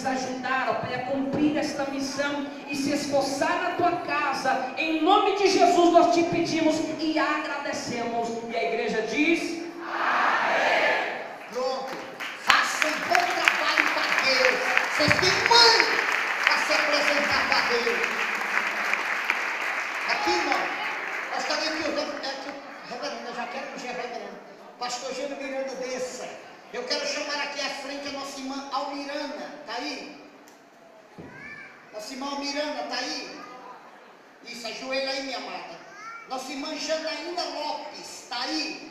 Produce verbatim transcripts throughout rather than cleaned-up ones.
nos ajudar, ó Pai, a cumprir esta missão e se esforçar na tua casa. Em nome de Jesus nós te pedimos e agradecemos. E a igreja diz: amém. Pronto, façam um bom trabalho para Deus. Vocês têm muito para se apresentar para Deus. Aqui, irmão, gostaria que o reverendo, eu já quero que o reverendo, pastor Gênio Miranda desça. Eu quero chamar aqui à frente a nossa irmã Almirana, está aí? Nossa irmã Almirana, está aí? Isso, ajoelha aí, minha amada. Nossa irmã Janaína Lopes, está aí?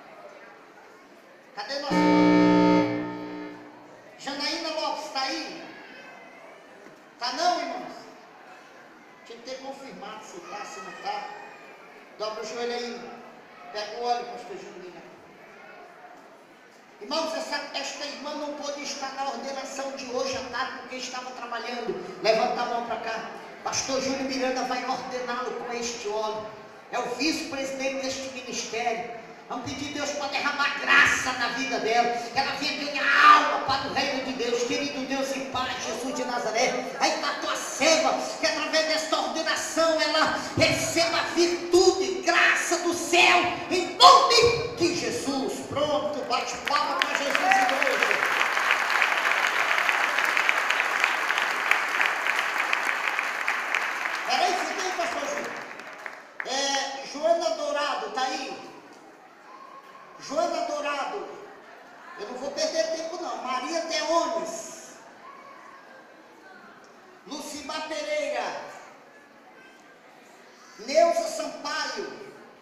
Cadê nossa irmã? Janaína Lopes, está aí? Está não, irmãos? Tinha que ter confirmado se está, se não está. Dobra o joelho aí. Pega o óleo, pastor Júnior. Irmãos, essa, esta irmã não pôde estar na ordenação de hoje à tarde porque estava trabalhando. Levanta a mão para cá. Pastor Júnior Miranda vai ordená-lo com este óleo. É o vice-presidente deste ministério. Vamos pedir a Deus para derramar graça na vida dela. Que ela venha ganhar alma para o reino de Deus. Querido Deus e Pai, Jesus de Nazaré. Aí está a tua serva, que através desta ordenação ela receba virtude, graça do céu, em nome de Jesus. Pronto, bate palma para Jesus, igreja. Peraí, fica aí, pastor Júnior. É, Joana Dourado, está aí? Joana Dourado. Eu não vou perder tempo não. Maria Teones. Lucimar Pereira. Neuza Sampaio.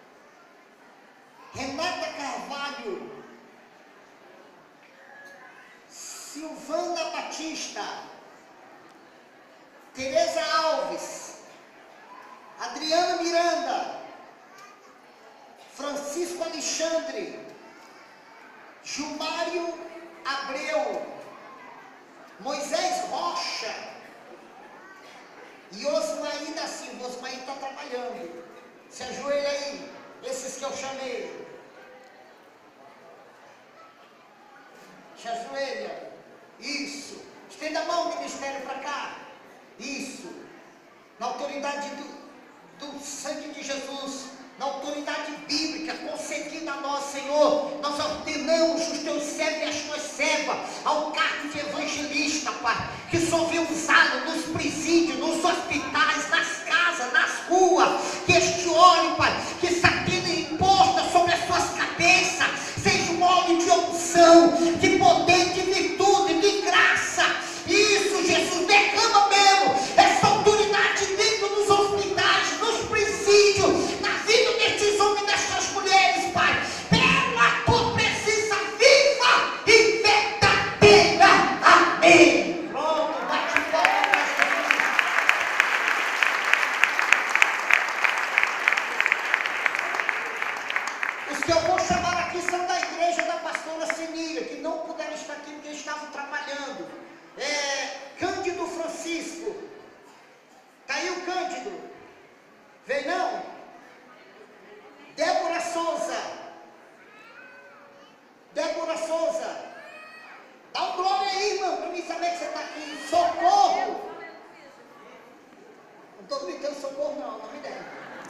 Renata Carvalho. Silvana Batista. Tereza Alves. Adriana Miranda. Francisco Alexandre. Gilmário Abreu. Moisés Rocha. E Osmaí da Silva. Osmaí está trabalhando. Se ajoelha aí. Esses que eu chamei. Se ajoelha. Isso. Estenda a mão, ministério, para cá. Isso. Na autoridade do, do sangue de Jesus. Na autoridade bíblica concedida a nós, Senhor, nós ordenamos os teus servos e as tuas servas ao cargo de evangelista, Pai, que só vem usado nos presídios, nos hospitais, nas casas, nas ruas, que este óleo, Pai, que está tendo imposta sobre as suas cabeças, seja um óleo de unção, de poder, de virtude, de graça. Isso, Jesus, derrama mesmo essa autoridade dentro dos hospitais, nos presídios, na vida destes homens e destas mulheres, Pai, pela tua presença viva e verdadeira. Amém. Pronto, bate palma para Jesus. Os que eu vou chamar aqui são da igreja da pastora Senira, que não puderam estar aqui porque estavam trabalhando. É, Cândido Francisco. Está aí o Cândido? Vem não? Débora Souza. Débora Souza. Dá um glória aí, irmão, para mim saber que você está aqui. Socorro. Não estou gritando socorro não, não me der.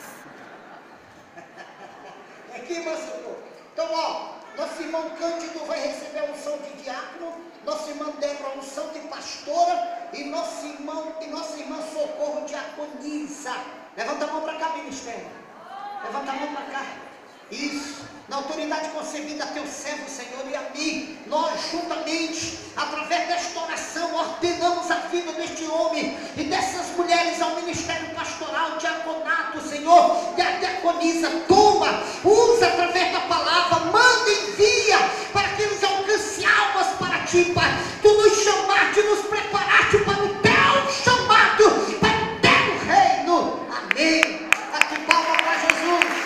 Aqui, irmão, socorro. Então, ó, nosso irmão Cândido vai receber a unção de diácono, nossa irmã Débora a unção de pastora, e nosso irmão e nossa irmã Socorro diaconisa. Levanta a mão para cá, ministério. Levanta a mão para cá. Isso. Na autoridade concebida a teu servo, Senhor, e a mim, nós juntamente, através desta oração, ordenamos a vida deste homem e dessas mulheres ao ministério pastoral, diaconato, Senhor, e a diaconisa. Toma, usa através da palavra, manda, envia, para que eles alcancem almas para ti, Pai. Tu nos chamaste, nos preparaste para o teu chamado, para o teu reino. Amém. Bate palma para Jesus.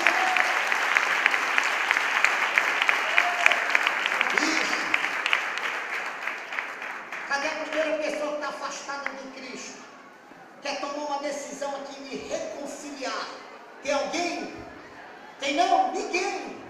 Cadê a primeira pessoa que está afastada de Cristo? Quer tomar uma decisão aqui de reconciliar? Tem alguém? Tem não? Ninguém.